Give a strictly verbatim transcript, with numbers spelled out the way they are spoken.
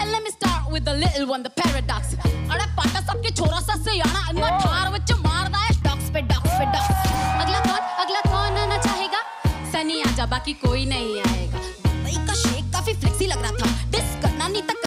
let me start with the little one, the paradox. अरे पाटा सबके छोरा सा से याना अन्ना ठार विच मारदा है डॉक्स पे डॉक्स पे डॉक्स। अगला कौन अगला कौन आना चाहेगा? सनी आजा बाकी कोई नहीं आएगा। भाई का शेक काफी फ्लेक्सी लग रहा था, डिस करना नहीं तक